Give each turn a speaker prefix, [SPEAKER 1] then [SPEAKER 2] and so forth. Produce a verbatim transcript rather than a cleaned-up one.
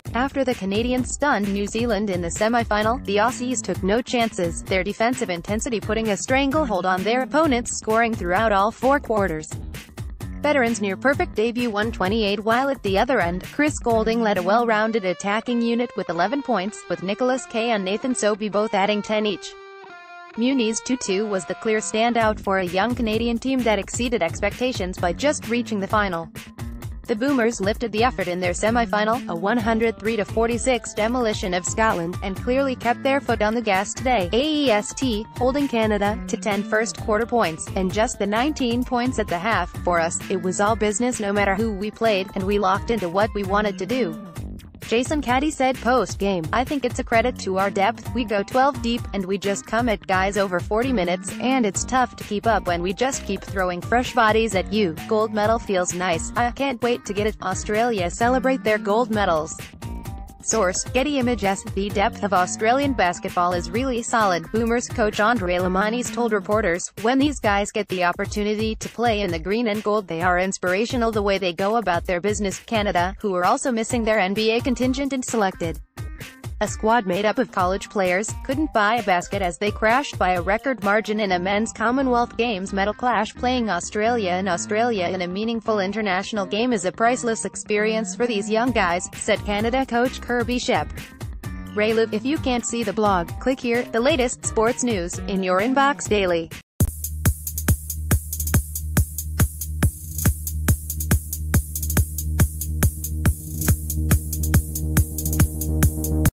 [SPEAKER 1] After the Canadians stunned New Zealand in the semi-final, the Aussies took no chances, their defensive intensity putting a stranglehold on their opponents, scoring throughout all four quarters. Veterans' near-perfect debut won twenty-eight, while at the other end, Chris Goulding led a well-rounded attacking unit with eleven points, with Nicholas Kay and Nathan Sobey both adding ten each. Munis Tutu was the clear standout for a young Canadian team that exceeded expectations by just reaching the final. The Boomers lifted the effort in their semi-final, a one hundred three to forty-six demolition of Scotland, and clearly kept their foot on the gas today, A E S T, holding Canada to ten first-quarter points, and just the nineteen points at the half. For us, it was all business no matter who we played, and we locked into what we wanted to do. Jason Caddy said post-game, "I think it's a credit to our depth, we go twelve deep, and we just come at guys over forty minutes, and it's tough to keep up when we just keep throwing fresh bodies at you. Gold medal feels nice, I can't wait to get it." Australia celebrate their gold medals. Source: Getty Images. The depth of Australian basketball is really solid, Boomers coach Andre Lamanis told reporters. "When these guys get the opportunity to play in the green and gold, they are inspirational the way they go about their business." Canada, who are also missing their N B A contingent and selected a squad made up of college players, couldn't buy a basket as they crashed by a record margin in a men's Commonwealth Games medal clash. Playing Australia in Australia in a meaningful international game is a priceless experience for these young guys, said Canada coach Kirby Shep. Ray Luke. If you can't see the blog, click here. The latest sports news in your inbox daily.